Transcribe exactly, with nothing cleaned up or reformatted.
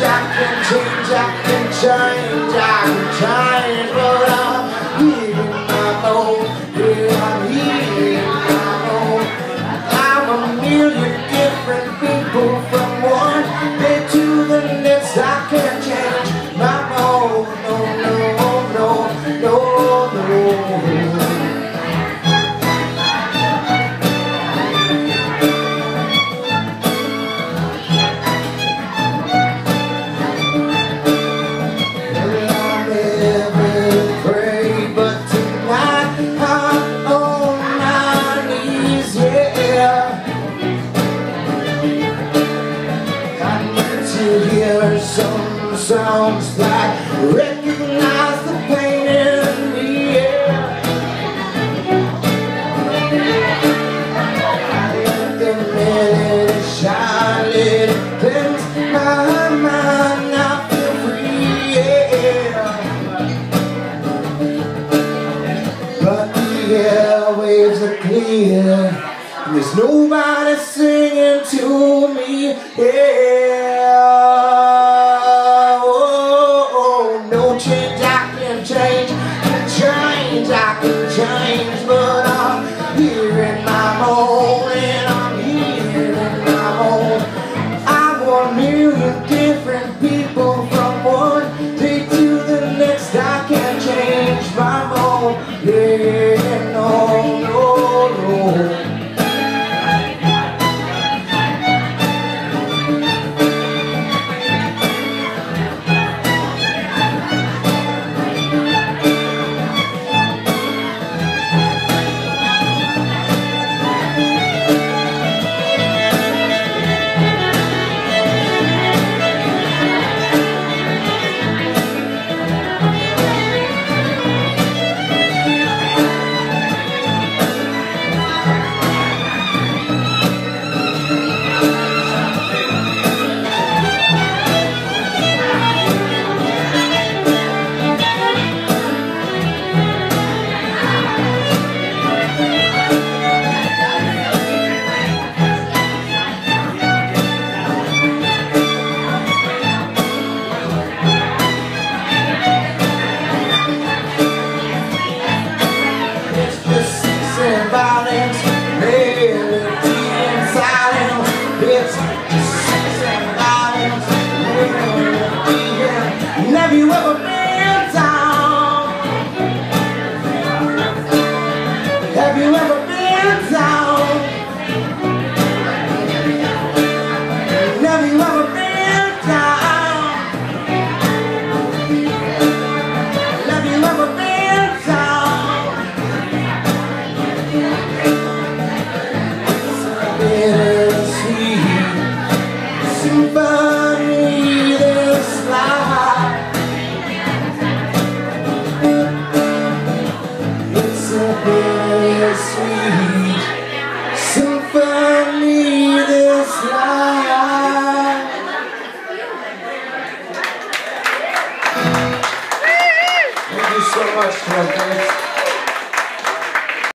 I can change, I can change, I can change, but I'm here in my mode, yeah, I'm here in my mode. I'm a million different people from one day to the next. I can't change my mode, no, no, no, no, no. Hear some sounds that recognize the pain in the air. I let the minute shine, let it cleanse my mind. I feel free, yeah. But the airwaves are clear, and there's nobody singing to me, yeah.